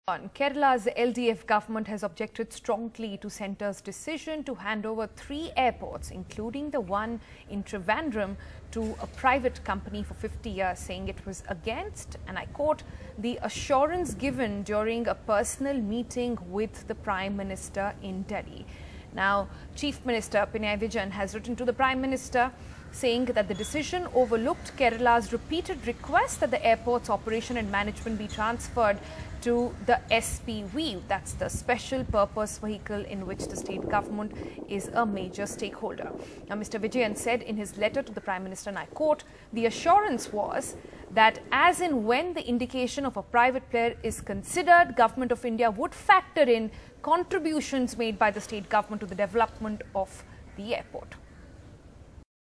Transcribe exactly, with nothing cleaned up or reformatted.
Kerala's L D F government has objected strongly to centre's decision to hand over three airports, including the one in Trivandrum, to a private company for fifty years, saying it was against, and I quote, the assurance given during a personal meeting with the Prime Minister in Delhi. Now, Chief Minister Pinarayi Vijayan has written to the Prime Minister saying that the decision overlooked Kerala's repeated request that the airport's operation and management be transferred to the S P V, that's the special purpose vehicle in which the state government is a major stakeholder. Now, Mister Vijayan said in his letter to the Prime Minister, and I quote, the assurance was that as in when the indication of a private player is considered, Government of India would factor in contributions made by the state government to the development of the airport.